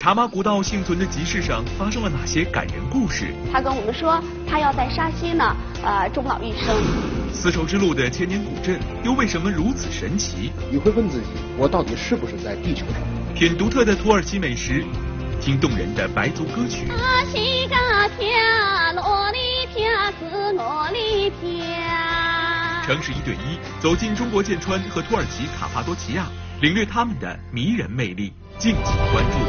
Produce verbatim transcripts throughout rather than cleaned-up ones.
茶马古道幸存的集市上发生了哪些感人故事？ 他跟我们说，他要在沙溪呢，呃，终老一生。 丝绸之路的千年古镇又为什么如此神奇？ 你会问自己，我到底是不是在地球上？ 品独特的土耳其美食，听动人的白族歌曲。城市一对一，走进中国剑川和土耳其卡帕多奇亚，领略他们的迷人魅力。敬请关注。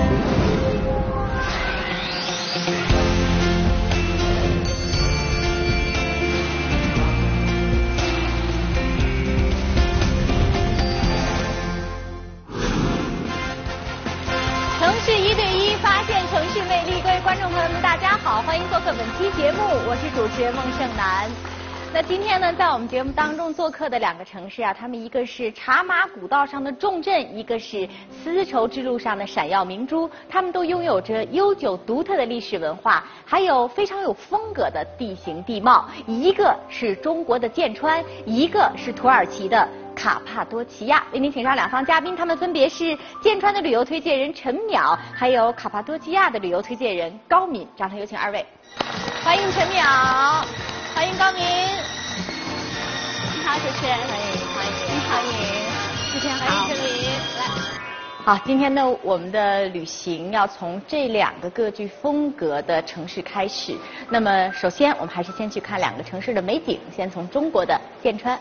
城市一对一，发现城市魅力。各位观众朋友们，大家好，欢迎做客本期节目，我是主持人孟胜男。那今天呢，在我们节目当中做客的两个城市啊，他们一个是茶马古道上的重镇，一个是丝绸之路上的闪耀明珠，他们都拥有着悠久独特的历史文化，还有非常有风格的地形地貌。一个是中国的剑川，一个是土耳其的卡帕多奇亚。为您请上两方嘉宾，他们分别是剑川的旅游推荐人陈淼，还有卡帕多奇亚的旅游推荐人高敏。掌声有请二位。欢迎陈淼，欢迎高敏。你好，主持人，欢迎欢迎欢迎，主持人好，欢迎陈敏。来，好，今天呢，我们的旅行要从这两个各具风格的城市开始。那么，首先我们还是先去看两个城市的美景，先从中国的剑川。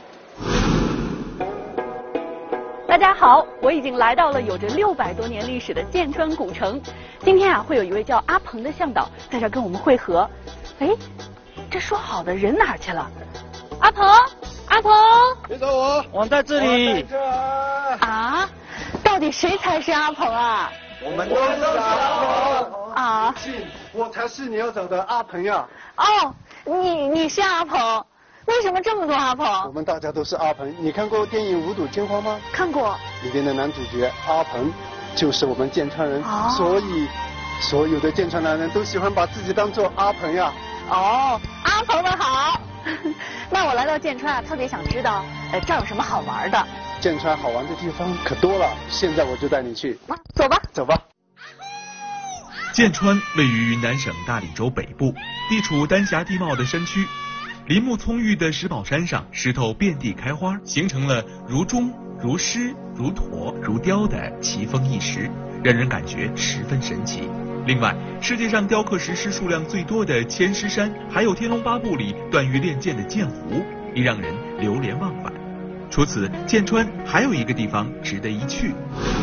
大家好，我已经来到了有着六百多年历史的剑川古城。今天啊，会有一位叫阿鹏的向导在这儿跟我们会合。哎，这说好的人哪儿去了？阿鹏，阿鹏， 别找我，我在这里。 这啊，到底谁才是阿鹏啊？ 我们都是阿鹏啊！ 我才是你要找的阿鹏呀！ 哦，你你是阿鹏。为什么这么多阿鹏？ 我们大家都是阿鹏。你看过电影《五赌天花》吗？ 看过。 里边的男主角阿鹏就是我们剑川人，哦、所以所有的剑川男人都喜欢把自己当做阿鹏呀。 哦，阿鹏们好。那我来到剑川啊，特别想知道，呃，这儿有什么好玩的？ 剑川好玩的地方可多了，现在我就带你去。 啊，走吧， 走吧。 剑川位于云南省大理州北部，地处丹霞地貌的山区。林木葱郁的石宝山上，石头遍地开花，形成了如钟、如狮、如驼、如雕的奇峰异石，让人感觉十分神奇。另外，世界上雕刻石狮数量最多的千狮山，还有《天龙八部》里段誉练剑的剑湖，亦让人流连忘返。除此，剑川还有一个地方值得一去。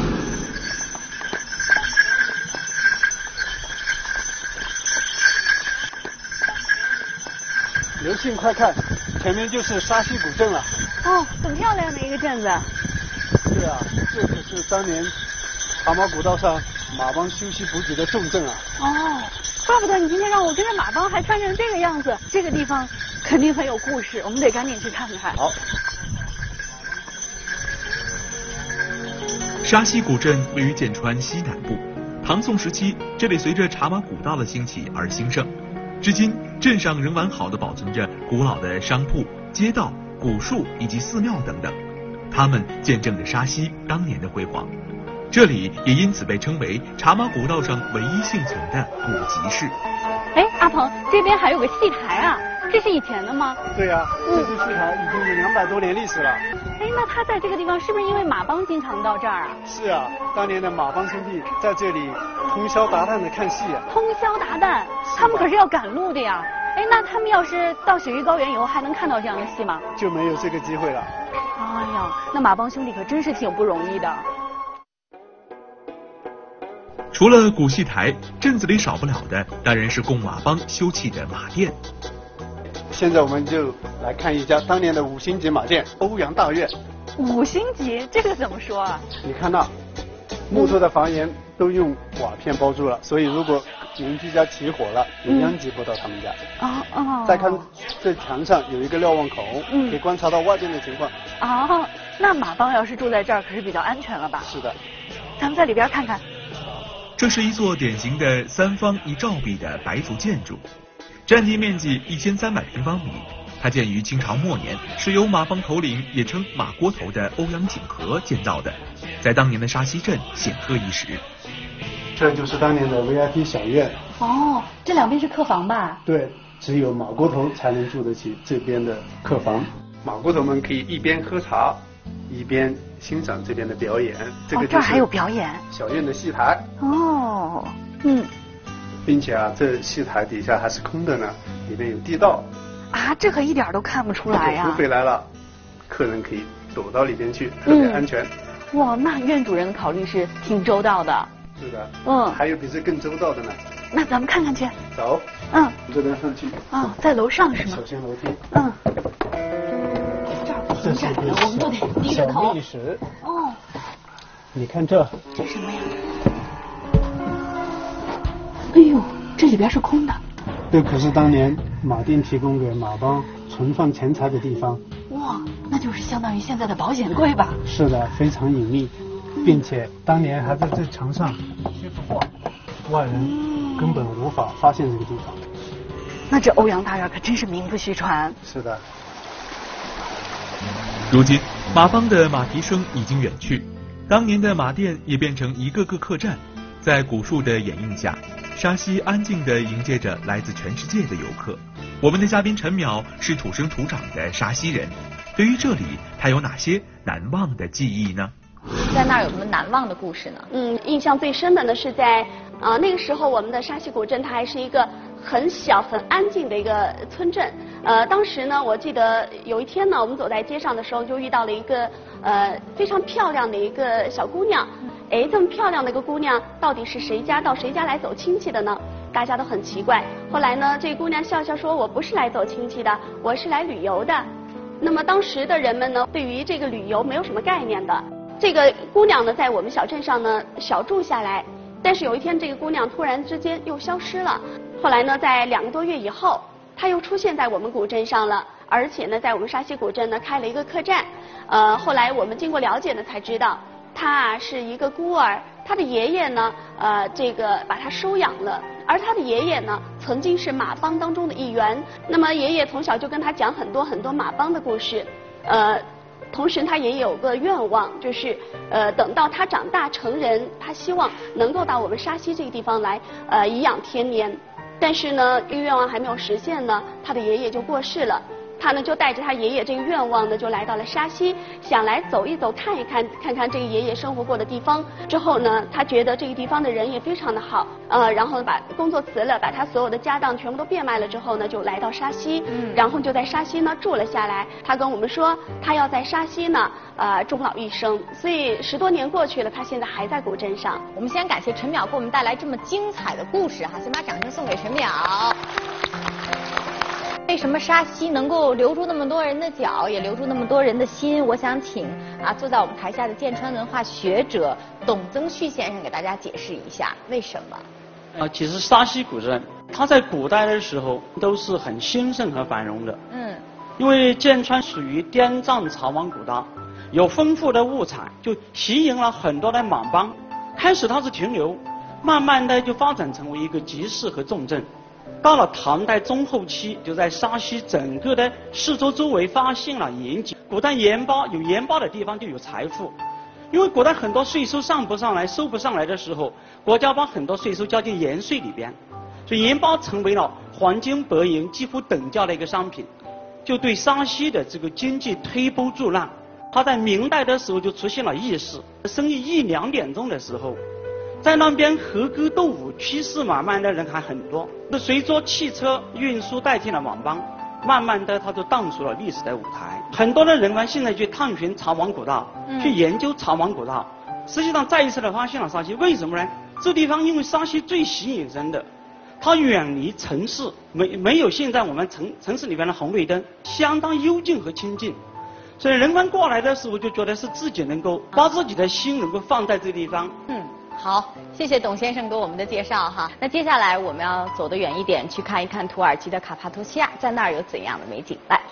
刘信，快看，前面就是沙溪古镇了。 哦，很漂亮的一个镇子。 对啊，这可是当年茶马古道上马帮休息补给的重镇啊。 哦，怪不得你今天让我跟着马帮还穿成这个样子，这个地方肯定很有故事，我们得赶紧去看看。 好。 沙溪古镇位于剑川西南部，唐宋时期这里随着茶马古道的兴起而兴盛。至今，镇上仍完好地保存着古老的商铺、街道、古树以及寺庙等等，它们见证着沙溪当年的辉煌。这里也因此被称为茶马古道上唯一幸存的古集市。 哎，阿鹏，这边还有个戏台啊，这是以前的吗？ 对呀、啊，这座戏台已经有两百多年历史了。 哎，那他在这个地方是不是因为马帮经常到这儿啊？ 是啊，当年的马帮兄弟在这里通宵达旦的看戏啊。 通宵达旦，他们可是要赶路的呀。哎，那他们要是到雪域高原以后，还能看到这样的戏吗？ 就没有这个机会了。 哎呀，那马帮兄弟可真是挺不容易的。 除了古戏台，镇子里少不了的当然是供马帮休憩的马店。 现在我们就来看一家当年的五星级马店——欧阳大院。 五星级，这个怎么说啊？ 你看那木头的房檐都用瓦片包住了，所以如果邻居家起火了，也殃及不到他们家。 哦哦。 再看这墙上有一个瞭望口，嗯，可以观察到外边的情况。 哦，那马帮要是住在这儿，可是比较安全了吧？ 是的。 咱们在里边看看。 这是一座典型的三方一照壁的白族建筑，占地面积一千三百平方米。它建于清朝末年，是由马帮头领也称马锅头的欧阳景和建造的，在当年的沙溪镇显赫一时。 这就是当年的 V I P 小院。 哦，这两边是客房吧？ 对，只有马锅头才能住得起这边的客房。马锅头们可以一边喝茶，一边欣赏这边的表演。这个哦，这儿还有表演。 小院的戏台。 哦，嗯。 并且啊，这戏台底下还是空的呢，里面有地道。 啊，这可一点都看不出来呀、啊。 土匪来了，客人可以躲到里边去，特别安全。 嗯、哇，那院主人的考虑是挺周到的。 是的。 嗯。 还有比这更周到的呢。 那咱们看看去。 走。 嗯。 这边上去。 啊，在楼上是吗？ 首先楼梯。 嗯。这儿不挺窄的，我们都得低着头。 小密室。 哦。 你看这。 这什么呀？哎呦，这里边是空的。 这可是当年马店提供给马帮存放钱财的地方。 哇，那就是相当于现在的保险柜吧？ 是的，非常隐秘，并且当年还在这墙上贴幅画，外人根本无法发现这个地方。 那这欧阳大院可真是名不虚传。 是的。 如今马帮的马蹄声已经远去，当年的马店也变成一个个客栈，在古树的掩映下，沙溪安静地迎接着来自全世界的游客。我们的嘉宾陈淼是土生土长的沙溪人，对于这里，他有哪些难忘的记忆呢？ 在那儿有什么难忘的故事呢？ 嗯，印象最深的呢是在啊、呃、那个时候，我们的沙溪古镇它还是一个很小很安静的一个村镇。呃，当时呢，我记得有一天呢，我们走在街上的时候，就遇到了一个呃非常漂亮的一个小姑娘。哎，这么漂亮的一个姑娘，到底是谁家到谁家来走亲戚的呢？大家都很奇怪。后来呢，这个姑娘笑笑说：“我不是来走亲戚的，我是来旅游的。”那么当时的人们呢，对于这个旅游没有什么概念的。这个姑娘呢，在我们小镇上呢小住下来，但是有一天，这个姑娘突然之间又消失了。后来呢，在两个多月以后，她又出现在我们古镇上了，而且呢，在我们沙溪古镇呢开了一个客栈。呃，后来我们经过了解呢，才知道她啊是一个孤儿，她的爷爷呢，呃，这个把她收养了，而她的爷爷呢，曾经是马帮当中的一员。那么爷爷从小就跟她讲很多很多马帮的故事，呃。同时，他也有个愿望，就是呃，等到他长大成人，他希望能够到我们沙溪这个地方来，呃，颐养天年。但是呢，这个愿望还没有实现呢，他的爷爷就过世了。他呢就带着他爷爷这个愿望呢，就来到了沙溪，想来走一走，看一看，看看这个爷爷生活过的地方。之后呢，他觉得这个地方的人也非常的好，呃，然后把工作辞了，把他所有的家当全部都变卖了之后呢，就来到沙溪，嗯，然后就在沙溪呢住了下来。他跟我们说，他要在沙溪呢，呃，终老一生。所以十多年过去了，他现在还在古镇上。 我们先感谢陈淼给我们带来这么精彩的故事哈，先把掌声送给陈淼。为什么沙溪能够留住那么多人的脚，也留住那么多人的心？我想请啊坐在我们台下的剑川文化学者董增旭先生给大家解释一下为什么。 啊，其实沙溪古镇它在古代的时候都是很兴盛和繁荣的。嗯。因为剑川属于滇藏草莽古道，有丰富的物产，就吸引了很多的马帮。开始它是停留，慢慢的就发展成为一个集市和重镇。到了唐代中后期，就在沙溪整个的四周周围发现了盐井。古代盐巴有盐巴的地方就有财富，因为古代很多税收上不上来、收不上来的时候，国家把很多税收交进盐税里边，所以盐巴成为了黄金、白银几乎等价的一个商品，就对沙溪的这个经济推波助澜。它在明代的时候就出现了夜市，生意一两点钟的时候。在那边河沟斗舞、趋势买卖的人还很多。那随着汽车运输代替了马帮，慢慢的它就淡出了历史的舞台。很多的人们现在去探寻草莽古道，嗯、去研究草莽古道，实际上再一次的发现了沙溪。为什么呢？这地方因为沙溪最吸引人的，它远离城市，没没有现在我们城城市里边的红绿灯，相当幽静和清静。所以人们过来的时候就觉得是自己能够把自己的心能够放在这个地方。 嗯。好，谢谢董先生给我们的介绍哈。那接下来我们要走得远一点，去看一看土耳其的卡帕多西亚，在那儿有怎样的美景？来，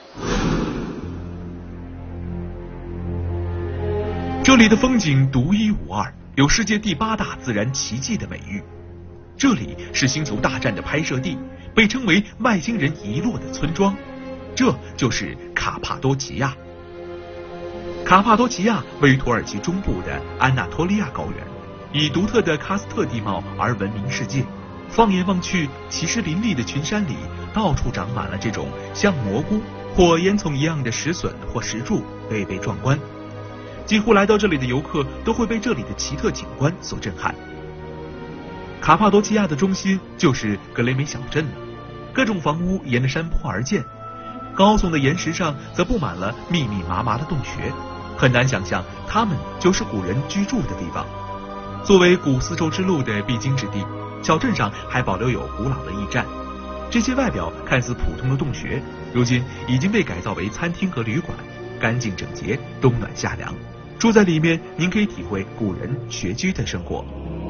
这里的风景独一无二，有世界第八大自然奇迹的美誉。这里是星球大战的拍摄地，被称为外星人遗落的村庄，这就是卡帕多奇亚。卡帕多奇亚位于土耳其中部的安纳托利亚高原。 以独特的喀斯特地貌而闻名世界。放眼望去，奇石林立的群山里，到处长满了这种像蘑菇或烟囱一样的石笋或石柱，倍倍壮观。几乎来到这里的游客都会被这里的奇特景观所震撼。卡帕多奇亚的中心就是格雷梅小镇了，各种房屋沿着山坡而建，高耸的岩石上则布满了密密麻麻的洞穴，很难想象它们就是古人居住的地方。作为古丝绸之路的必经之地，小镇上还保留有古老的驿站。这些外表看似普通的洞穴，如今已经被改造为餐厅和旅馆，干净整洁，冬暖夏凉。住在里面，您可以体会古人穴居的生活。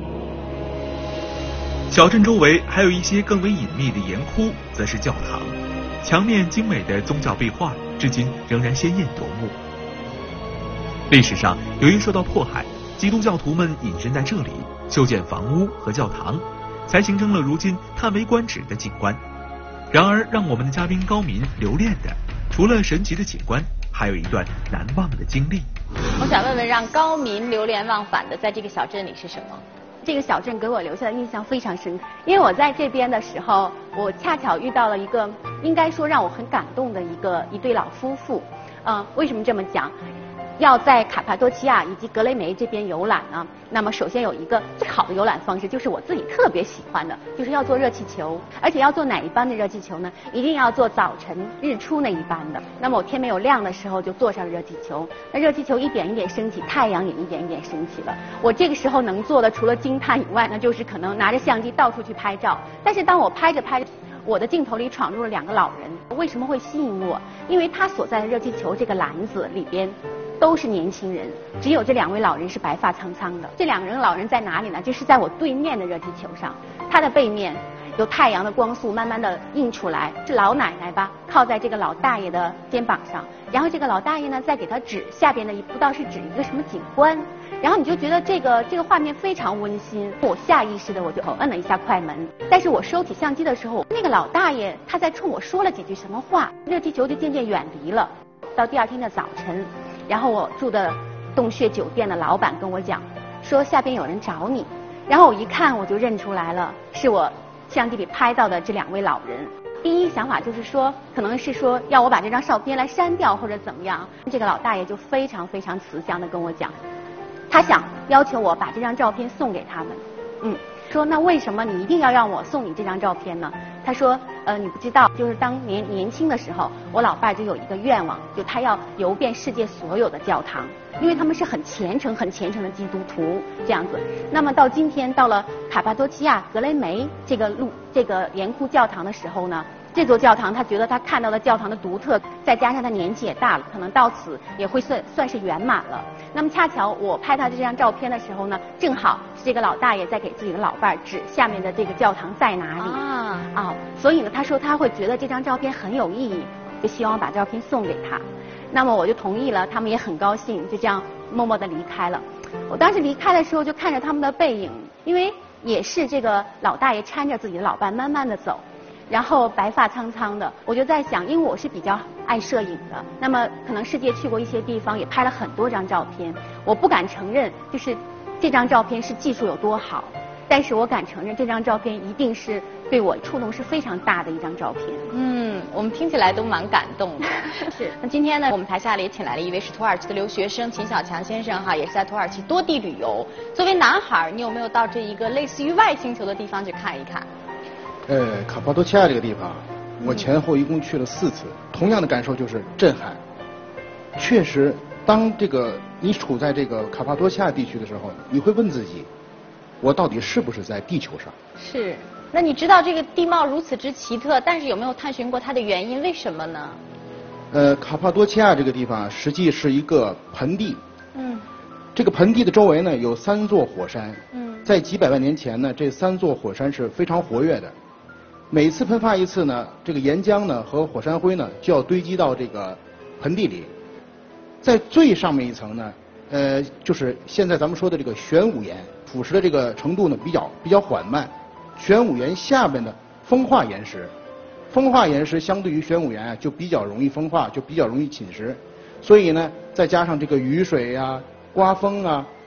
小镇周围还有一些更为隐秘的岩窟，则是教堂，墙面精美的宗教壁画，至今仍然鲜艳夺目。历史上，由于受到迫害，基督教徒们隐身在这里，修建房屋和教堂，才形成了如今叹为观止的景观。然而，让我们的嘉宾高民留恋的，除了神奇的景观，还有一段难忘的经历。 我想问问，让高民流连忘返的，在这个小镇里是什么？ 这个小镇给我留下的印象非常深刻，因为我在这边的时候，我恰巧遇到了一个应该说让我很感动的一个一对老夫妇。嗯、呃，为什么这么讲？要在卡帕多奇亚以及格雷梅这边游览呢，那么首先有一个最好的游览方式，就是我自己特别喜欢的，就是要坐热气球，而且要坐哪一班的热气球呢？一定要坐早晨日出那一班的。那么我天没有亮的时候就坐上热气球，那热气球一点一点升起，太阳也一点一点升起了。我这个时候能做的除了惊叹以外呢，就是可能拿着相机到处去拍照。但是当我拍着拍着，我的镜头里闯入了两个老人，为什么会吸引我？因为他所在的热气球这个篮子里边都是年轻人，只有这两位老人是白发苍苍的。这两个人老人在哪里呢？就是在我对面的热气球上，它的背面有太阳的光束慢慢的映出来，是老奶奶吧，靠在这个老大爷的肩膀上，然后这个老大爷呢在给他指下边的一不知道是指一个什么景观，然后你就觉得这个这个画面非常温馨。我下意识的我就摁了一下快门，但是我收起相机的时候，那个老大爷他在冲我说了几句什么话，热气球就渐渐远离了。到第二天的早晨，然后我住的洞穴酒店的老板跟我讲，说下边有人找你。然后我一看我就认出来了，是我相机里拍到的这两位老人。第一想法就是说，可能是说要我把这张照片来删掉或者怎么样。这个老大爷就非常非常慈祥的跟我讲，他想要求我把这张照片送给他们。嗯，说那为什么你一定要让我送你这张照片呢？他说，呃，你不知道，就是当年年轻的时候，我老爸就有一个愿望，就他要游遍世界所有的教堂，因为他们是很虔诚、很虔诚的基督徒这样子。那么到今天到了卡帕多奇亚格雷梅这个路这个岩窟教堂的时候呢，这座教堂他觉得他看到了教堂的独特，再加上他年纪也大了，可能到此也会算算是圆满了。那么恰巧我拍他这张照片的时候呢，正好是这个老大爷在给自己的老伴儿指下面的这个教堂在哪里啊啊，所以呢他说他会觉得这张照片很有意义，就希望把照片送给他。那么我就同意了，他们也很高兴，就这样默默地离开了。我当时离开的时候就看着他们的背影，因为也是这个老大爷搀着自己的老伴慢慢地走，然后白发苍苍的，我就在想，因为我是比较爱摄影的，那么可能世界去过一些地方，也拍了很多张照片，我不敢承认就是这张照片是技术有多好，但是我敢承认这张照片一定是对我触动是非常大的一张照片。 嗯，我们听起来都蛮感动的。是。那今天呢，我们台下里也请来了一位是土耳其的留学生秦小强先生哈，也是在土耳其多地旅游。作为男孩，你有没有到这一个类似于外星球的地方去看一看？ 呃，卡帕多奇亚这个地方，我前后一共去了四次，同样的感受就是震撼。确实，当这个你处在这个卡帕多奇亚地区的时候，你会问自己，我到底是不是在地球上？ 是。那你知道这个地貌如此之奇特，但是有没有探寻过它的原因？为什么呢？ 呃，卡帕多奇亚这个地方实际是一个盆地。 嗯。 这个盆地的周围呢有三座火山。 嗯。 在几百万年前呢，这三座火山是非常活跃的。每次喷发一次呢，这个岩浆呢和火山灰呢就要堆积到这个盆地里。在最上面一层呢，呃，就是现在咱们说的这个玄武岩，腐蚀的这个程度呢比较比较缓慢。玄武岩下面的风化岩石，风化岩石相对于玄武岩啊就比较容易风化，就比较容易侵蚀。所以呢，再加上这个雨水啊、刮风啊，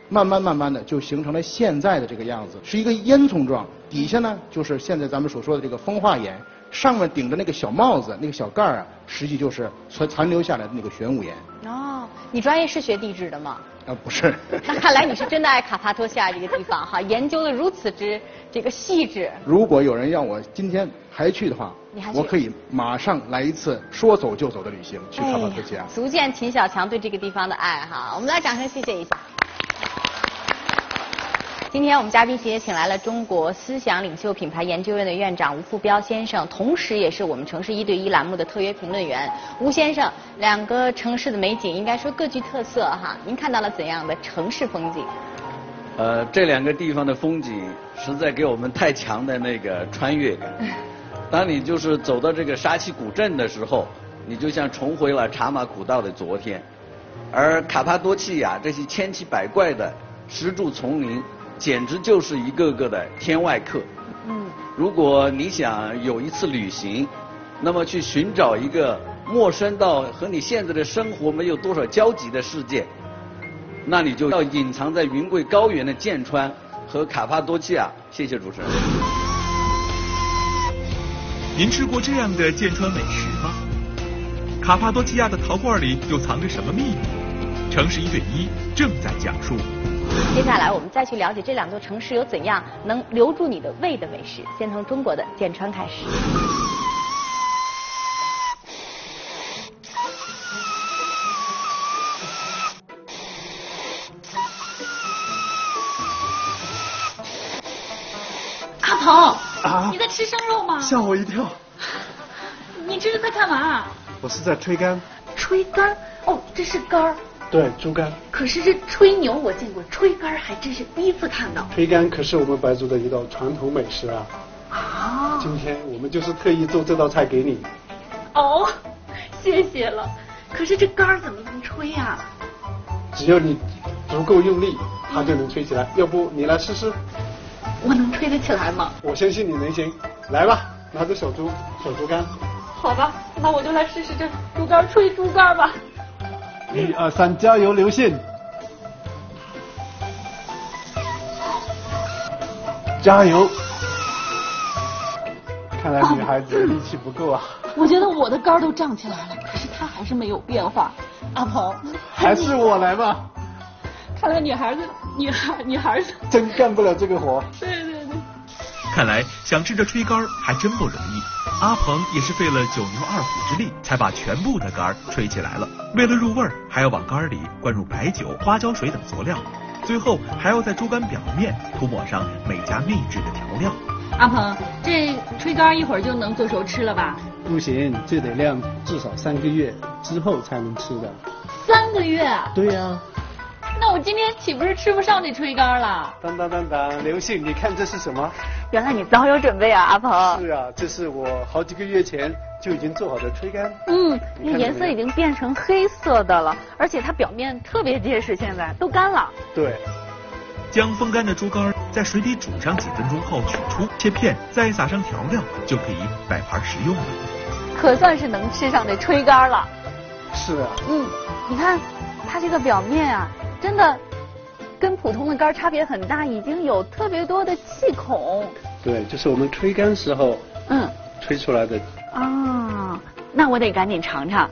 慢慢慢慢的就形成了现在的这个样子，是一个烟囱状，底下呢就是现在咱们所说的这个风化岩，上面顶着那个小帽子，那个小盖儿啊，实际就是残残留下来的那个玄武岩。 哦，你专业是学地质的吗？ 啊，不是。 那看来你是真的爱卡帕多西亚这个地方哈，研究的如此之这个细致。 如果有人让我今天还去的话， 你还去我可以马上来一次说走就走的旅行，去卡帕多西亚。 哎、足见秦小强对这个地方的爱哈，我们来掌声谢谢一下。今天我们嘉宾席也请来了中国思想领袖品牌研究院的院长吴富彪先生，同时也是我们城市一对一栏目的特约评论员。吴先生，两个城市的美景应该说各具特色哈，您看到了怎样的城市风景？ 呃，这两个地方的风景实在给我们太强的那个穿越感。当你就是走到这个沙溪古镇的时候，你就像重回了茶马古道的昨天，而卡帕多契亚这些千奇百怪的石柱丛林，简直就是一个个的天外客。嗯，如果你想有一次旅行，那么去寻找一个陌生到和你现在的生活没有多少交集的世界，那你就要隐藏在云贵高原的剑川和卡帕多契亚。谢谢主持人。 您吃过这样的剑川美食吗？卡帕多契亚的陶罐里又藏着什么秘密？城市一对一正在讲述。 接下来我们再去了解这两座城市有怎样能留住你的胃的美食。先从中国的剑川开始。 阿鹏， 啊， 你在吃生肉吗？ 吓我一跳。 你这是在干嘛？ 我是在吹干。 吹干？哦，这是干儿。 对，猪肝。 可是这吹牛我见过，吹干还真是第一次看到。 吹干可是我们白族的一道传统美食啊。 啊。 今天我们就是特意做这道菜给你。 哦，谢谢了。可是这干怎么能吹呀？ 只要你足够用力，它就能吹起来。要不你来试试？ 我能吹得起来吗？ 我相信你能行。来吧，拿着小猪小猪肝。 好吧，那我就来试试这猪肝吹猪肝吧。 一二三，加油，刘信！加油！看来女孩子力气不够啊。 我觉得我的肝都胀起来了，可是她还是没有变化。阿鹏， 还是我来吧。 看来女孩子，女孩女孩子真干不了这个活。 对对对。 看来想吃这吹干还真不容易。阿鹏也是费了九牛二虎之力，才把全部的干吹起来了。为了入味儿，还要往干里灌入白酒、花椒水等佐料，最后还要在猪肝表面涂抹上美家秘制的调料。 阿鹏，这吹干一会儿就能做熟吃了吧？ 不行，这得晾至少三个月之后才能吃的。 三个月？ 对呀、啊。 那我今天岂不是吃不上这吹干了？ 当当当当，刘信，你看这是什么？ 原来你早有准备啊，阿鹏。 是啊，这是我好几个月前就已经做好的吹干。 嗯，那颜色已经变成黑色的了，而且它表面特别结实，现在都干了。 对。 将风干的猪肝在水里煮上几分钟后取出，切片，再撒上调料，就可以摆盘食用了。 可算是能吃上这吹干了。 是啊。 嗯，你看它这个表面啊，真的跟普通的干差别很大，已经有特别多的气孔。 对，就是我们吹干时候， 嗯， 吹出来的。 啊，那我得赶紧尝尝。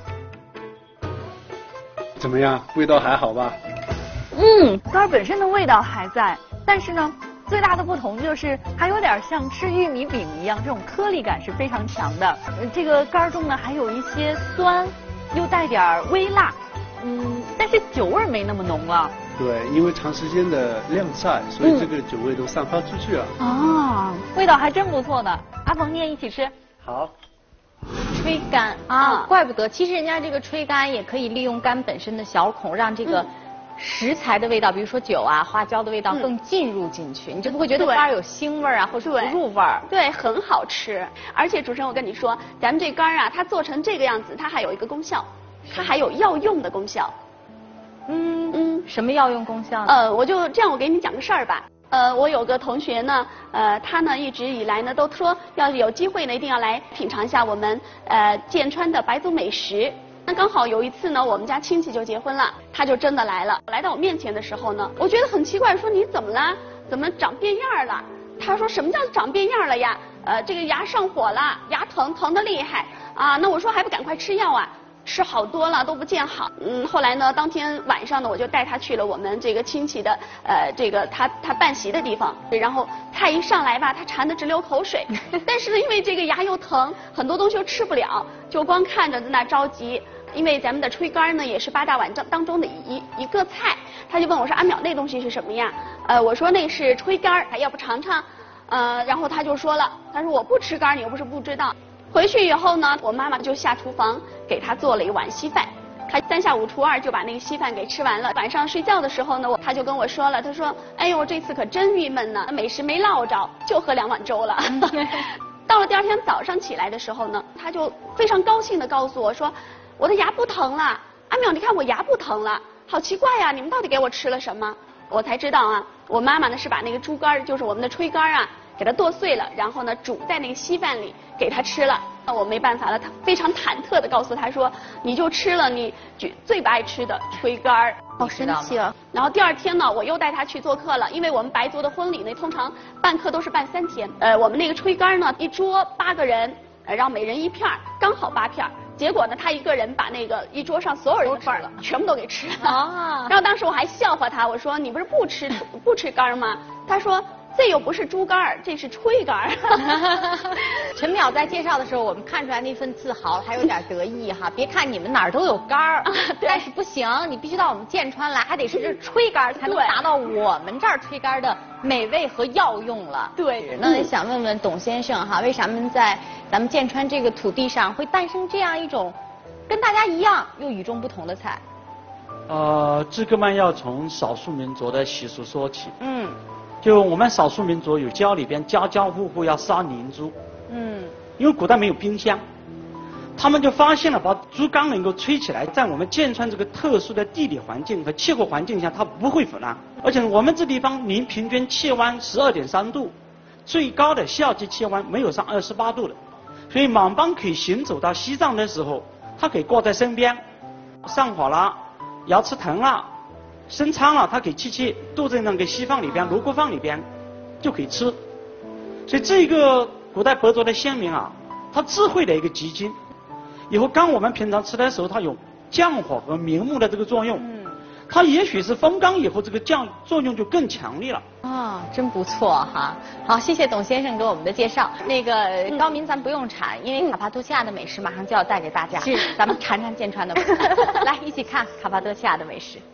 怎么样，味道还好吧？ 嗯，干本身的味道还在，但是呢，最大的不同就是还有点像吃玉米饼一样，这种颗粒感是非常强的。呃、这个干中呢还有一些酸，又带点微辣，嗯，但是酒味没那么浓了。 对，因为长时间的晾晒，所以这个酒味都散发出去了。 嗯、啊，味道还真不错呢。阿鹏，你也一起吃。 好。 吹干啊，怪不得，其实人家这个吹干也可以利用干本身的小孔，让这个。嗯食材的味道，比如说酒啊、花椒的味道更进入进去，嗯、你就不会觉得干有腥味啊，或者不入味儿。 对，很好吃。而且主持人，我跟你说，咱们这干啊，它做成这个样子，它还有一个功效，它还有药用的功效。 嗯嗯，什么药用功效呢？ 呃，我就这样，我给你讲个事儿吧。呃，我有个同学呢，呃，他呢一直以来呢都说，要是有机会呢，一定要来品尝一下我们呃剑川的白族美食。 那刚好有一次呢，我们家亲戚就结婚了，他就真的来了。来到我面前的时候呢，我觉得很奇怪，说你怎么了？怎么长变样了？他说什么叫长变样了呀？呃，这个牙上火了，牙疼，疼得厉害啊。那我说还不赶快吃药啊？吃好多了都不见好。嗯，后来呢，当天晚上呢，我就带他去了我们这个亲戚的呃这个他他办席的地方。然后菜一上来吧，他馋得直流口水。但是呢，因为这个牙又疼，很多东西又吃不了，就光看着在那着急。因为咱们的炊干呢也是八大碗当当中的一一个菜，他就问我说：“阿淼，那东西是什么呀？”呃，我说那是炊干，要不尝尝？呃，然后他就说了，他说我不吃干，你又不是不知道。回去以后呢，我妈妈就下厨房给他做了一碗稀饭，他三下五除二就把那个稀饭给吃完了。晚上睡觉的时候呢，我他就跟我说了，他说：“哎呦，这次可真郁闷呢，美食没落着，就喝两碗粥了。”到了第二天早上起来的时候呢，他就非常高兴地告诉我说：“我的牙不疼了，阿淼，你看我牙不疼了，好奇怪呀！你们到底给我吃了什么？”我才知道啊，我妈妈呢是把那个猪肝，就是我们的炊干啊，给它剁碎了，然后呢煮在那个稀饭里给它吃了。那我没办法了，他非常忐忑地告诉他说：“你就吃了你最最不爱吃的炊干。” 好神奇啊！ 然后第二天呢，我又带他去做客了，因为我们白族的婚礼呢，通常办客都是办三天。呃，我们那个炊干呢，一桌八个人，呃，让每人一片，刚好八片。结果呢，他一个人把那个一桌上所有人的份儿全部都给吃了。啊！然后当时我还笑话他，我说：“你不是不吃不吃肝吗？”他说：“这又不是猪肝，这是炊肝。” 陈淼在介绍的时候，我们看出来那份自豪，还有点得意哈。别看你们哪儿都有肝儿，但是不行，你必须到我们建川来，还得是这炊肝才能达到我们这儿炊肝的美味和药用了。 对。 那想问问董先生哈，为啥们在咱们建川这个土地上会诞生这样一种跟大家一样又与众不同的菜？ 呃，这个嘛要从少数民族的习俗说起。 嗯。 就我们少数民族有家里边家家户户要杀年猪。嗯。因为古代没有冰箱，他们就发现了把猪肝能够吹起来，在我们建川这个特殊的地理环境和气候环境下，它不会腐烂。而且我们这地方年平均气温十二点三度，最高的夏季气温没有上二十八度的，所以满帮可以行走到西藏的时候，它可以挂在身边，上火了，牙齿疼了，生疮了，它可以切切剁在那个稀饭里边、炉锅饭里边，就可以吃。所以这个古代白族的先民啊，他智慧的一个结晶。以后刚我们平常吃的时候，它有降火和明目的这个作用。嗯。它也许是风干以后，这个降作用就更强烈了。 啊，真不错哈！好，谢谢董先生给我们的介绍。那个高明咱不用馋，因为卡帕多西亚的美食马上就要带给大家。是，咱们尝尝建川的美食。来，一起看卡帕多西亚的美食。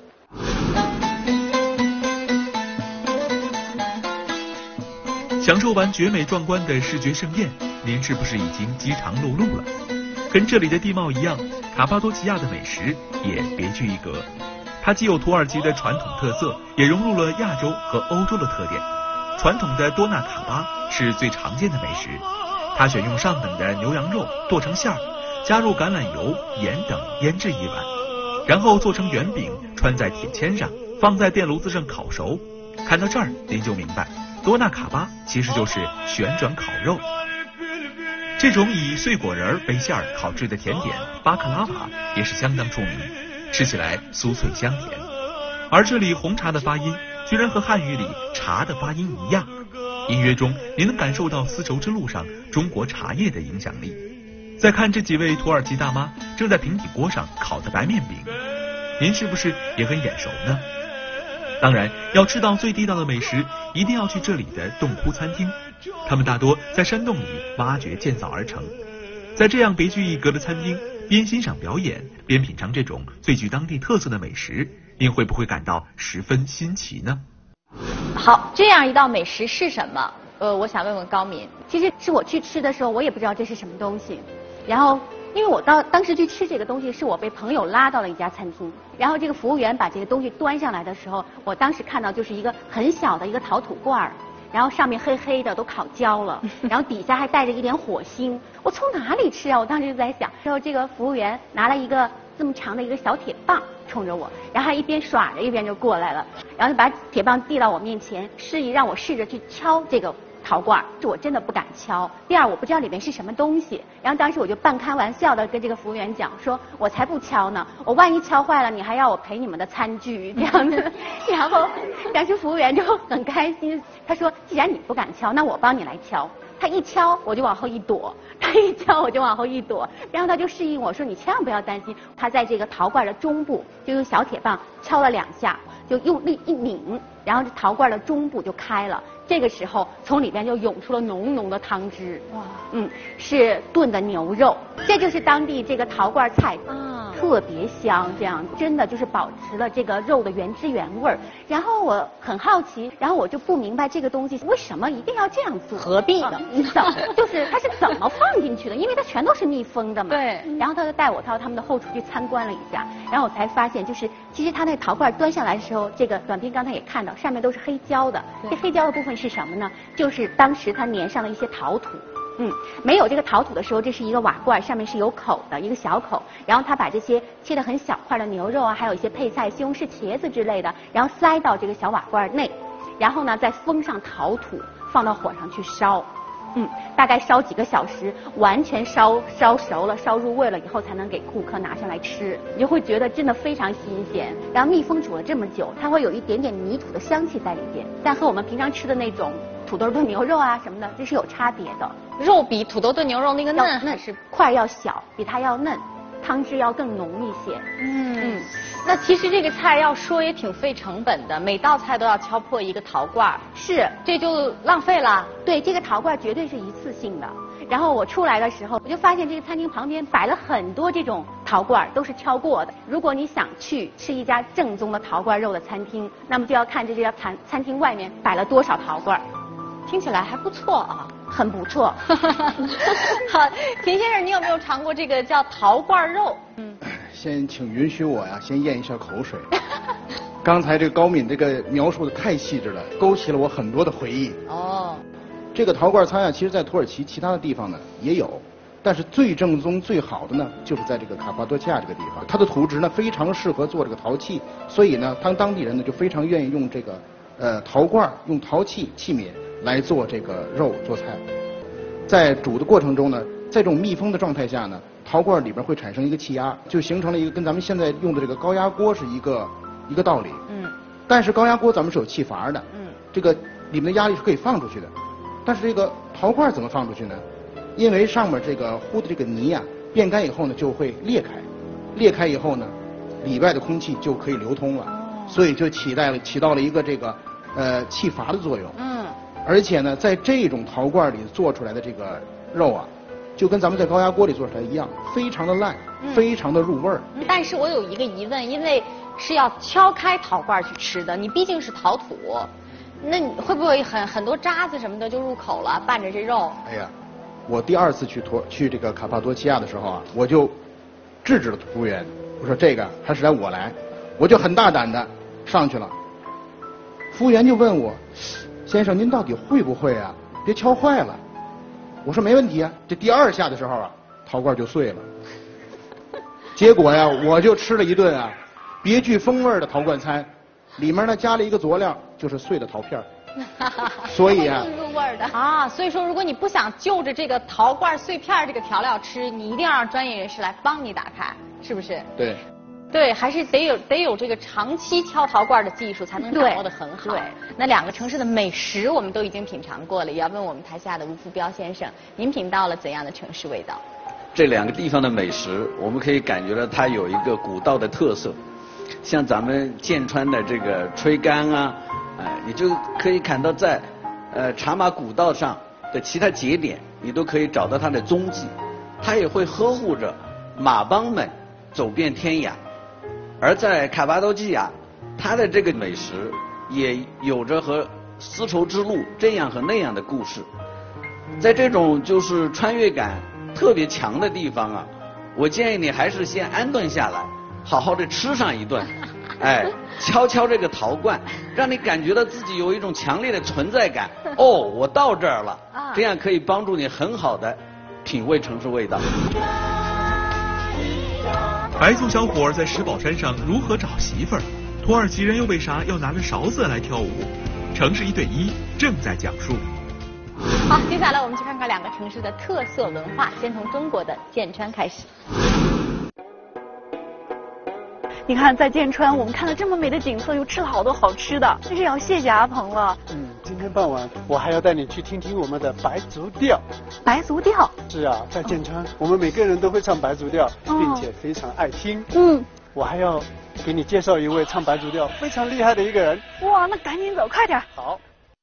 享受完绝美壮观的视觉盛宴，您是不是已经饥肠辘辘了？跟这里的地貌一样，卡帕多奇亚的美食也别具一格。它既有土耳其的传统特色，也融入了亚洲和欧洲的特点。传统的多纳卡巴是最常见的美食，它选用上等的牛羊肉剁成馅儿，加入橄榄油、盐等腌制一晚，然后做成圆饼，穿在铁签上，放在电炉子上烤熟。看到这儿，您就明白。多纳卡巴其实就是旋转烤肉，这种以碎果仁为馅儿烤制的甜点巴克拉瓦也是相当出名，吃起来酥脆香甜。而这里红茶的发音居然和汉语里茶的发音一样，音乐中您能感受到丝绸之路上中国茶叶的影响力。再看这几位土耳其大妈正在平底锅上烤的白面饼，您是不是也很眼熟呢？当然，要吃到最地道的美食，一定要去这里的洞窟餐厅。他们大多在山洞里挖掘建造而成。在这样别具一格的餐厅，边欣赏表演，边品尝这种最具当地特色的美食，您会不会感到十分新奇呢？ 好，这样一道美食是什么？呃，我想问问高敏。 其实是我去吃的时候，我也不知道这是什么东西，然后。因为我当当时去吃这个东西，是我被朋友拉到了一家餐厅，然后这个服务员把这个东西端上来的时候，我当时看到就是一个很小的一个陶土罐儿，然后上面黑黑的都烤焦了，然后底下还带着一点火星，我从哪里吃啊？我当时就在想，然后这个服务员拿了一个这么长的一个小铁棒冲着我，然后还一边耍着一边就过来了，然后就把铁棒递到我面前，示意让我试着去敲这个陶罐，这我真的不敢敲。第二，我不知道里面是什么东西。然后当时我就半开玩笑的跟这个服务员讲说，我才不敲呢，我万一敲坏了，你还要我赔你们的餐具这样子。然后当时服务员就很开心，他说既然你不敢敲，那我帮你来敲。他一敲我就往后一躲，他一敲我就往后一躲，然后他就示意我说你千万不要担心。他在这个陶罐的中部就用小铁棒敲了两下，就用力一拧，然后这陶罐的中部就开了。这个时候从里边就涌出了浓浓的汤汁。哇，嗯，是炖的牛肉，这就是当地这个陶罐菜啊，特别香，这样真的就是保持了这个肉的原汁原味儿。然后我很好奇，然后我就不明白这个东西为什么一定要这样做， 何必呢？ 怎么就是它是怎么放进去的？因为它全都是密封的嘛。 对。 然后他就带我到他们的后厨去参观了一下，然后我才发现，就是其实他那陶罐端上来的时候，这个短兵刚才也看到，上面都是黑胶的。这黑胶的部分是什么呢？就是当时他粘上了一些陶土。嗯，没有这个陶土的时候，这是一个瓦罐，上面是有口的一个小口，然后他把这些切得很小块的牛肉啊，还有一些配菜、西红柿、茄子之类的，然后塞到这个小瓦罐内，然后呢再封上陶土，放到火上去烧。嗯，大概烧几个小时，完全烧烧熟了，烧入味了以后，才能给顾客拿上来吃。你就会觉得真的非常新鲜。然后密封煮了这么久，它会有一点点泥土的香气在里边，但和我们平常吃的那种土豆炖牛肉啊什么的，这是有差别的。 肉比土豆炖牛肉那个嫩嫩是块要小，比它要嫩，汤汁要更浓一些。 嗯。嗯，那其实这个菜要说也挺费成本的，每道菜都要敲破一个陶罐， 是， 这就浪费了。 对，这个陶罐绝对是一次性的。然后我出来的时候，我就发现这个餐厅旁边摆了很多这种陶罐，都是敲过的。如果你想去吃一家正宗的陶罐肉的餐厅，那么就要看这家餐餐厅外面摆了多少陶罐。 听起来还不错啊， 很不错。 好，田先生，你有没有尝过这个叫陶罐肉？ 嗯。先请允许我呀，先咽一下口水。刚才这个高敏这个描述的太细致了，勾起了我很多的回忆。哦。这个陶罐餐啊，其实在土耳其其他的地方呢也有，但是最正宗最好的呢，就是在这个卡帕多奇亚这个地方。它的土质呢非常适合做这个陶器，所以呢，他们当地人呢就非常愿意用这个呃陶罐，用陶器器皿来做这个肉做菜。在煮的过程中呢，在这种密封的状态下呢，陶罐里边会产生一个气压，就形成了一个跟咱们现在用的这个高压锅是一个一个道理。嗯。但是高压锅咱们是有气阀的。嗯。这个里面的压力是可以放出去的，但是这个陶罐怎么放出去呢？因为上面这个糊的这个泥啊，变干以后呢就会裂开，裂开以后呢，里外的空气就可以流通了，所以就起到了起到了一个这个呃气阀的作用。嗯。而且呢，在这种陶罐里做出来的这个肉啊，就跟咱们在高压锅里做出来一样，非常的烂，嗯、非常的入味儿。 但是我有一个疑问，因为是要敲开陶罐去吃的，你毕竟是陶土，那你会不会很很多渣子什么的就入口了，拌着这肉？ 哎呀，我第二次去托去这个卡帕多奇亚的时候啊，我就制止了服务员，我说这个还是来我来，我就很大胆的上去了。服务员就问我，先生您到底会不会啊？别敲坏了。我说没问题啊。这第二下的时候啊，陶罐就碎了。结果呀，我就吃了一顿啊别具风味的陶罐餐，里面呢加了一个佐料，就是碎的陶片。所以啊， 入味的啊，所以说如果你不想就着这个陶罐碎片这个调料吃，你一定要让专业人士来帮你打开，是不是？ 对。 对，还是得有得有这个长期敲陶罐的技术，才能掌握得很好。对，那两个城市的美食我们都已经品尝过了，也要问我们台下的吴福彪先生，您品到了怎样的城市味道？ 这两个地方的美食，我们可以感觉到它有一个古道的特色，像咱们剑川的这个炊干啊，哎、呃，你就可以看到在呃茶马古道上的其他节点，你都可以找到它的踪迹，它也会呵护着马帮们走遍天涯。而在卡帕多奇亚，它的这个美食也有着和丝绸之路这样和那样的故事。在这种就是穿越感特别强的地方啊，我建议你还是先安顿下来，好好的吃上一顿，哎，敲敲这个陶罐，让你感觉到自己有一种强烈的存在感。哦，我到这儿了，这样可以帮助你很好的品味城市味道。 白族小伙在石宝山上如何找媳妇儿？土耳其人又为啥要拿着勺子来跳舞？城市一对一正在讲述。 好，接下来我们去看看两个城市的特色文化，先从中国的剑川开始。 你看，在剑川，我们看了这么美的景色，又吃了好多好吃的，真是要谢谢阿鹏了。 嗯，今天傍晚我还要带你去听听我们的白族调。 白族调？ 是啊，在剑川，我们每个人都会唱白族调，并且非常爱听。 嗯， 我还要给你介绍一位唱白族调非常厉害的一个人。 哇，那赶紧走，快点。 好。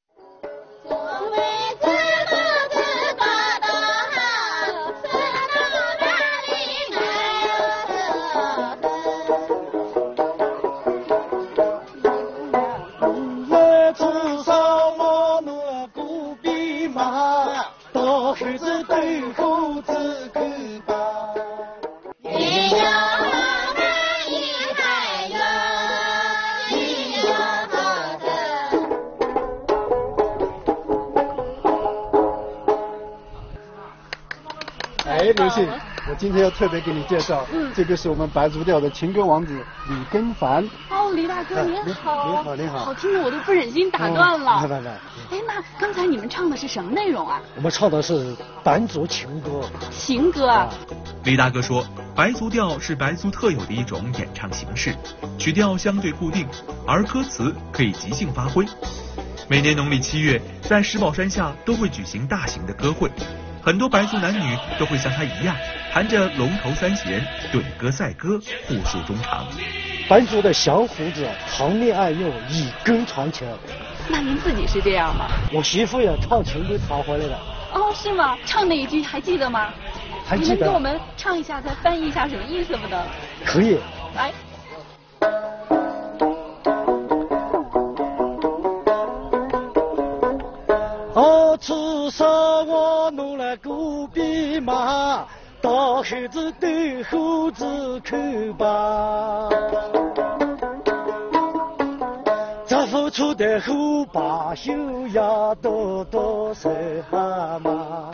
哎，刘信，我今天要特别给你介绍，嗯，这个是我们白族调的情歌王子李根凡。 哦，李大哥您好， 您好，您好， 好听的我都不忍心打断了。 来来来， 哎，那刚才你们唱的是什么内容啊？ 我们唱的是白族情歌。 情歌啊。 李大哥说，白族调是白族特有的一种演唱形式，曲调相对固定，而歌词可以即兴发挥。每年农历七月，在石宝山下都会举行大型的歌会。很多白族男女都会像他一样，弹着龙头三弦，对歌赛歌，互诉衷肠。 白族的小胡子长命爱幼，以根传情。 那您自己是这样吗？ 我媳妇也唱情歌传回来的。 哦，是吗？唱哪一句还记得吗？ 还记得。 你能给我们唱一下，再翻译一下什么意思不能？ 可以。 来。 哦，此时我弄了个兵马，到后子对后子看吧。这付出的后把袖要多多谁蛤蟆。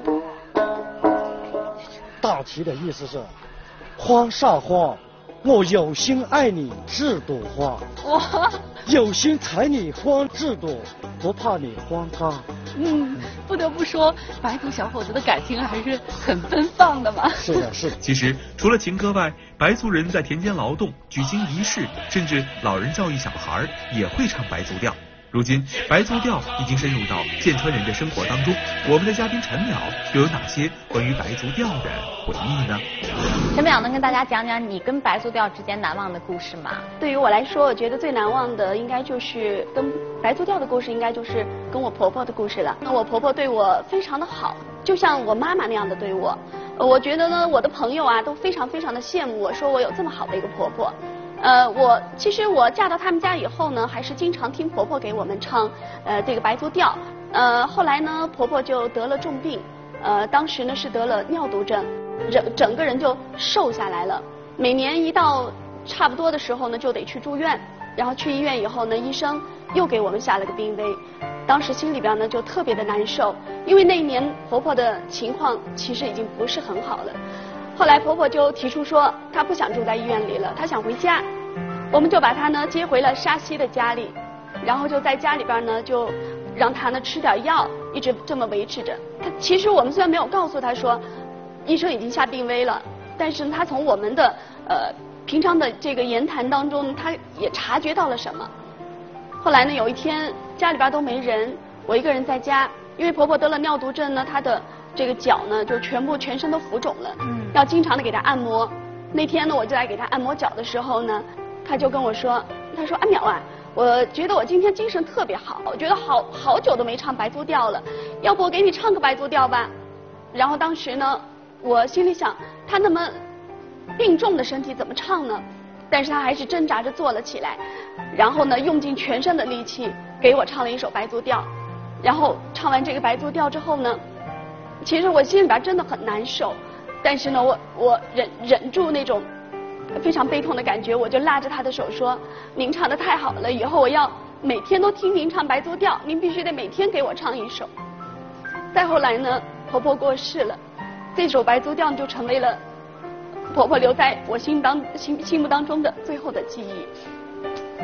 大体的意思是，花上花，我有心爱你这朵花， 哇， 有心采你花这朵，不怕你荒冈。 嗯，不得不说，白族小伙子的感情还是很奔放的嘛。 是的，是的。 其实除了情歌外，白族人在田间劳动、举行仪式，甚至老人教育小孩，也会唱白族调。如今，白族调已经深入到剑川人的生活当中。我们的嘉宾陈淼又有哪些关于白族调的回忆呢？ 陈淼能跟大家讲讲你跟白族调之间难忘的故事吗？ 对于我来说，我觉得最难忘的应该就是跟白族调的故事，应该就是跟我婆婆的故事了。那我婆婆对我非常的好，就像我妈妈那样的对我。我觉得呢，我的朋友啊都非常非常的羡慕我，说我有这么好的一个婆婆。呃，我其实我嫁到他们家以后呢，还是经常听婆婆给我们唱呃这个白族调。呃，后来呢，婆婆就得了重病，呃，当时呢是得了尿毒症，整整个人就瘦下来了。每年一到差不多的时候呢，就得去住院。然后去医院以后呢，医生又给我们下了个病危。当时心里边呢就特别的难受，因为那一年婆婆的情况其实已经不是很好了。后来婆婆就提出说，她不想住在医院里了，她想回家。我们就把她呢接回了沙溪的家里，然后就在家里边呢就让她呢吃点药，一直这么维持着。她其实我们虽然没有告诉她说，医生已经下病危了，但是她从我们的呃平常的这个言谈当中，她也察觉到了什么。后来呢，有一天家里边都没人，我一个人在家，因为婆婆得了尿毒症呢，她的这个脚呢就全部全身都浮肿了，嗯，要经常的给她按摩。那天呢，我就在给她按摩脚的时候呢，她就跟我说，她说阿淼啊，我觉得我今天精神特别好，我觉得好好久都没唱白族调了，要不我给你唱个白族调吧。然后当时呢，我心里想，她那么病重的身体怎么唱呢？但是她还是挣扎着坐了起来，然后呢，用尽全身的力气给我唱了一首白族调。然后唱完这个白族调之后呢，其实我心里边真的很难受，但是呢，我我忍忍住那种非常悲痛的感觉，我就拉着她的手说：“您唱得太好了，以后我要每天都听您唱白族调，您必须得每天给我唱一首。”再后来呢，婆婆过世了，这首白族调就成为了婆婆留在我心当心心目当中的最后的记忆。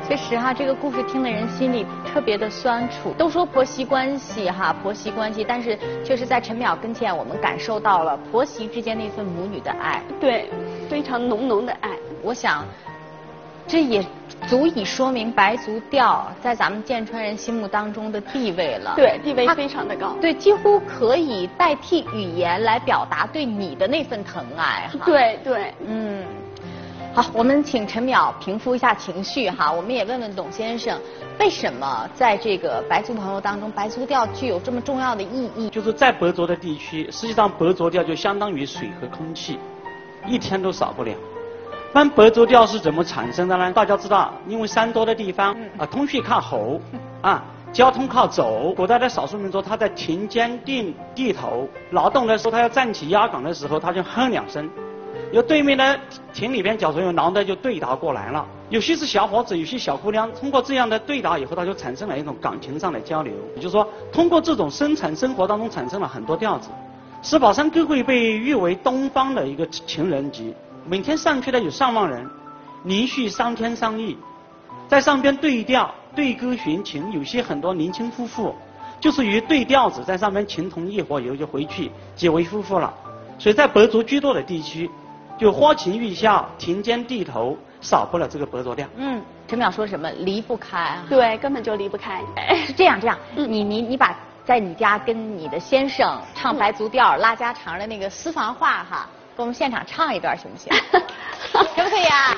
确实哈，这个故事听得人心里特别的酸楚。都说婆媳关系哈，婆媳关系，但是确实在陈淼跟前，我们感受到了婆媳之间那份母女的爱， 对，非常浓浓的爱。 我想，这也足以说明白族调在咱们剑川人心目当中的地位了。 对，地位非常的高。 对，几乎可以代替语言来表达对你的那份疼爱哈。 对对， 嗯。好，我们请陈淼平复一下情绪哈。我们也问问董先生，为什么在这个白族朋友当中，白族调具有这么重要的意义？ 就是在白族的地区，实际上白族调就相当于水和空气，一天都少不了。那白族调是怎么产生的呢？大家知道，因为山多的地方啊，通讯靠吼啊，交通靠走。古代的少数民族，他在田间地地头劳动的时候，他要站起压岗的时候，他就哼两声。有对面的田里边，假如有狼的就对答过来了。有些是小伙子，有些小姑娘，通过这样的对答以后，他就产生了一种感情上的交流。也就是说，通过这种生产生活当中产生了很多调子。石宝山歌会被誉为东方的一个情人集，每天上去的有上万人，连续三天三夜，在上边对调、对歌寻情。有些很多年轻夫妇，就是于对调子，在上边情同意合以后就回去结为夫妇了。所以在白族居多的地区，就花前月下、田间地头，少不了这个白族调。 嗯，陈淼说什么离不开啊？ 对，根本就离不开。 是这样，这样，嗯、你你你把在你家跟你的先生唱白族调、嗯、拉家常的那个私房话哈，给我们现场唱一段行不行？可不可以啊？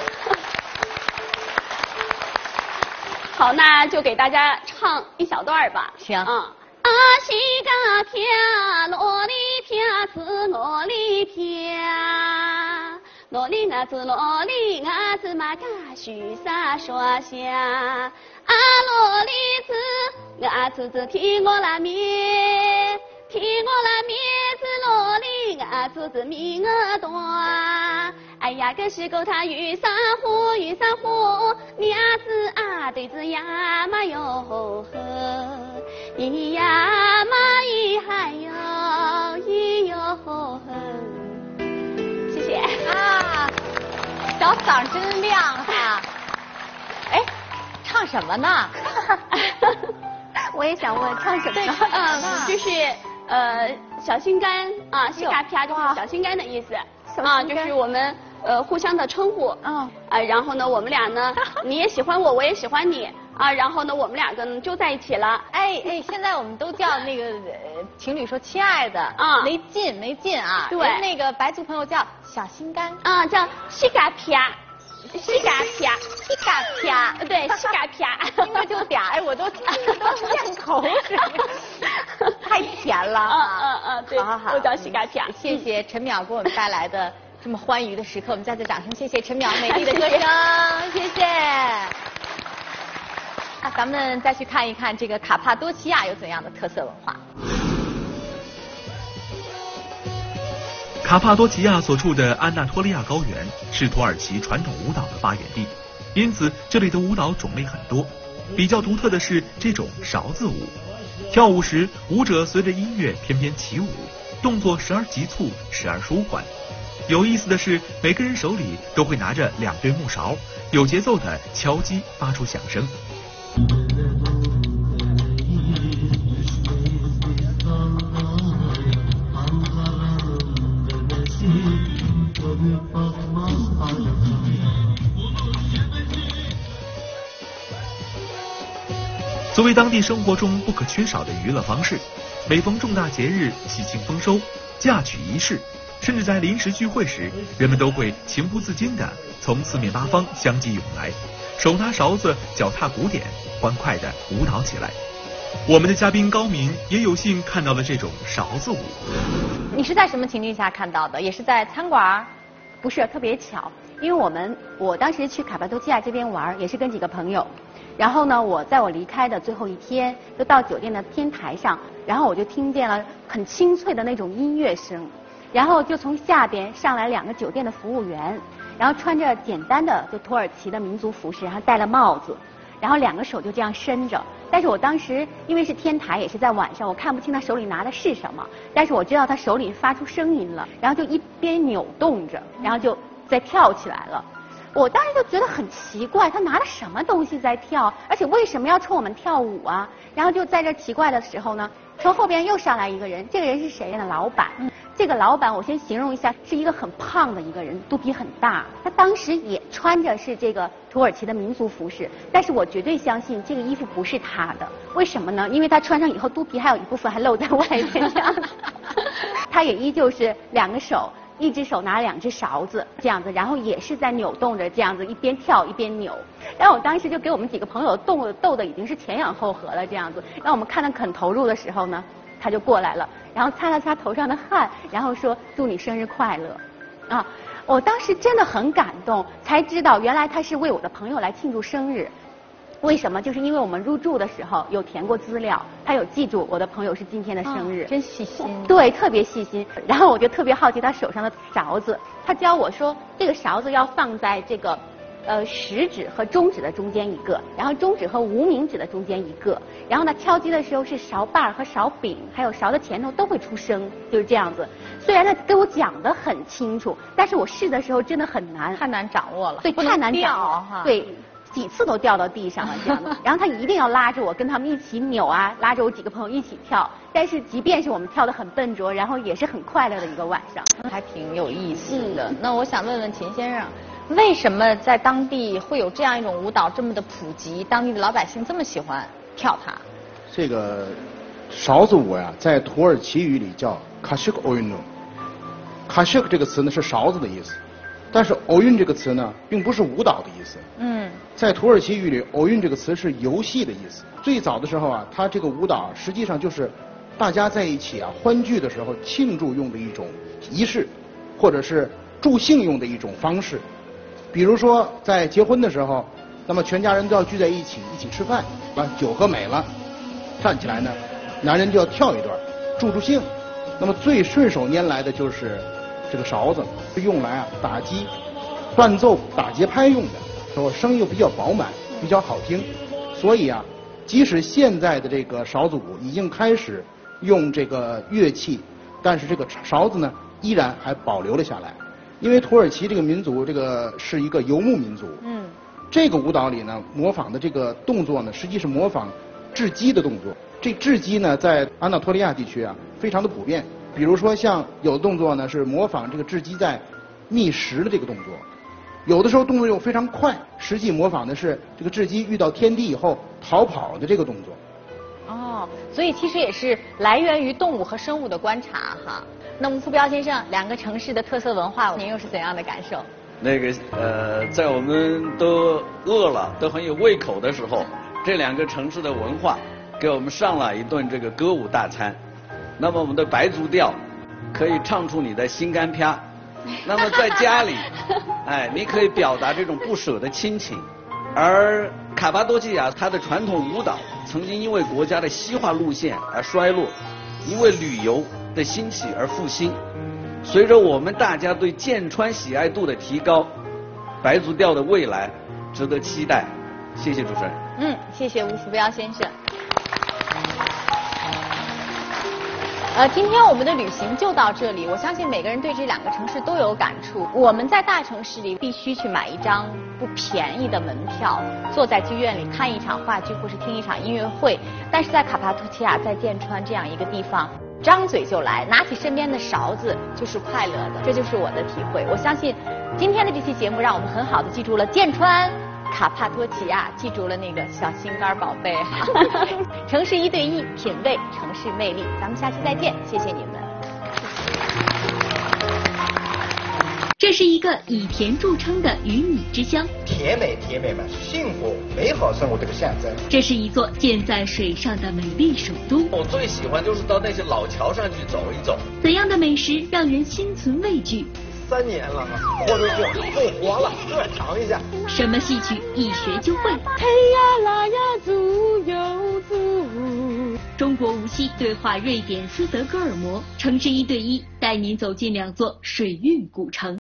好，那就给大家唱一小段吧。 行。 啊。啊西嘎撇，罗里撇是罗里撇，罗里伢子罗里伢子嘛嘎许啥说下，啊罗里子伢子子听我啦面，听我啦面子罗里伢子子米耳朵。哎呀，可是狗它遇上火，遇上火，伢子啊对子呀嘛哟呵，咿呀嘛咿嗨哟咿哟呵。谢谢啊，小嗓真亮哈。哎，唱什么呢？ 我也想问，唱什么呢？嗯，就是呃小心肝啊，西嘎啪就是小心肝的意思啊，就是我们。呃，互相的称呼，嗯，啊，然后呢，我们俩呢，你也喜欢我，我也喜欢你，啊，然后呢，我们两个呢就在一起了。 哎哎，现在我们都叫那个呃情侣说亲爱的，啊，没劲没劲啊。 对， 那个白族朋友叫小心肝， 啊，叫西嘎啪，西嘎啪，西嘎啪，对，西嘎啪， 听着就嗲，哎，我都听着都咽口水，太甜了。 嗯嗯嗯，对， 好好好， 我叫西嘎啪。 谢谢陈淼给我们带来的。这么欢愉的时刻，我们再次掌声谢谢陈淼美丽的歌声，谢谢。那咱们再去看一看这个卡帕多奇亚有怎样的特色文化。 卡帕多奇亚所处的安纳托利亚高原是土耳其传统舞蹈的发源地，因此这里的舞蹈种类很多。比较独特的是这种勺子舞，跳舞时舞者随着音乐翩翩起舞，动作时而急促，时而舒缓。有意思的是，每个人手里都会拿着两对木勺，有节奏的敲击发出响声。作为当地生活中不可缺少的娱乐方式，每逢重大节日、喜庆丰收、嫁娶仪式，甚至在临时聚会时，人们都会情不自禁地从四面八方相继涌来，手拿勺子，脚踏鼓点，欢快地舞蹈起来。我们的嘉宾高明也有幸看到了这种勺子舞。 你是在什么情境下看到的？也是在餐馆？ 不是，特别巧，因为我们我当时去卡帕多奇亚这边玩，也是跟几个朋友。然后呢，我在我离开的最后一天，就到酒店的天台上，然后我就听见了很清脆的那种音乐声。然后就从下边上来两个酒店的服务员，然后穿着简单的就土耳其的民族服饰，然后戴了帽子，然后两个手就这样伸着。但是我当时因为是天台，也是在晚上，我看不清他手里拿的是什么，但是我知道他手里发出声音了，然后就一边扭动着，然后就再跳起来了。 我当时就觉得很奇怪，他拿了什么东西在跳，而且为什么要冲我们跳舞啊？然后就在这奇怪的时候呢，从后边又上来一个人，这个人是谁呢？老板。嗯、这个老板我先形容一下，是一个很胖的一个人，肚皮很大。他当时也穿着是这个土耳其的民族服饰，但是我绝对相信这个衣服不是他的。为什么呢？因为他穿上以后，肚皮还有一部分还露在外面这样。他也依旧是两个手。一只手拿两只勺子这样子，然后也是在扭动着这样子，一边跳一边扭。然后我当时就给我们几个朋友逗的逗的已经是前仰后合了这样子。让我们看得很投入的时候呢，他就过来了，然后擦了擦头上的汗，然后说祝你生日快乐。啊，我当时真的很感动，才知道原来他是为我的朋友来庆祝生日。为什么？就是因为我们入住的时候有填过资料，他有记住我的朋友是今天的生日， 哦、真细心。 对，特别细心。然后我就特别好奇他手上的勺子，他教我说这个勺子要放在这个呃食指和中指的中间一个，然后中指和无名指的中间一个，然后呢敲击的时候是勺把和勺柄还有勺的前头都会出声，就是这样子。虽然他跟我讲得很清楚，但是我试的时候真的很难， 太难掌握了。 对，太难掌握哈。 对。几次都掉到地上了这样的，然后他一定要拉着我跟他们一起扭啊，拉着我几个朋友一起跳。但是即便是我们跳得很笨拙，然后也是很快乐的一个晚上， 还挺有意思的。嗯、那我想问问秦先生，为什么在当地会有这样一种舞蹈这么的普及，当地的老百姓这么喜欢跳它？ 这个勺子舞呀，在土耳其语里叫卡什克欧运动。卡什克这个词呢是勺子的意思。但是欧运这个词呢，并不是舞蹈的意思。嗯，在土耳其语里，欧运这个词是游戏的意思。最早的时候啊，它这个舞蹈实际上就是大家在一起啊欢聚的时候庆祝用的一种仪式，或者是助兴用的一种方式。比如说在结婚的时候，那么全家人都要聚在一起一起吃饭，啊，酒喝美了，站起来呢，男人就要跳一段助助兴。那么最顺手拈来的就是这个勺子，是用来啊打击、伴奏、打节拍用的，说声音又比较饱满，比较好听，所以啊，即使现在的这个勺子舞已经开始用这个乐器，但是这个勺子呢依然还保留了下来，因为土耳其这个民族这个是一个游牧民族，嗯，这个舞蹈里呢模仿的这个动作呢，实际是模仿雉鸡的动作。这雉鸡呢，在安纳托利亚地区啊，非常的普遍。比如说，像有的动作呢是模仿这个雉鸡在觅食的这个动作，有的时候动作又非常快，实际模仿的是这个雉鸡遇到天敌以后逃跑的这个动作。 哦，所以其实也是来源于动物和生物的观察哈。那么傅彪先生，两个城市的特色文化，您又是怎样的感受？ 那个呃，在我们都饿了、都很有胃口的时候，这两个城市的文化给我们上了一顿这个歌舞大餐。那么我们的白族调可以唱出你的心肝啪，那么在家里，哎，你可以表达这种不舍的亲情。而卡巴多奇亚它的传统舞蹈曾经因为国家的西化路线而衰落，因为旅游的兴起而复兴。随着我们大家对剑川喜爱度的提高，白族调的未来值得期待。谢谢主持人。 嗯，谢谢吴福彪先生。呃，今天我们的旅行就到这里。我相信每个人对这两个城市都有感触。我们在大城市里必须去买一张不便宜的门票，坐在剧院里看一场话剧或是听一场音乐会。但是在卡帕多奇亚，在剑川这样一个地方，张嘴就来，拿起身边的勺子就是快乐的，这就是我的体会。我相信今天的这期节目让我们很好的记住了剑川、卡帕多奇亚，记住了那个小心肝宝贝哈。城市一对一，品味城市魅力。咱们下期再见，谢谢你们。 这是一个以甜著称的鱼米之乡， 甜美甜美们，幸福美好生活这个象征。 这是一座建在水上的美丽首都。 我最喜欢就是到那些老桥上去走一走。 怎样的美食让人心存畏惧？ 三年了，活出去复活了，再尝一下。 什么戏曲一学就会？ 嘿呀啦呀，足又足。 中国无锡对话瑞典斯德哥尔摩，城市一对一，带您走进两座水韵古城。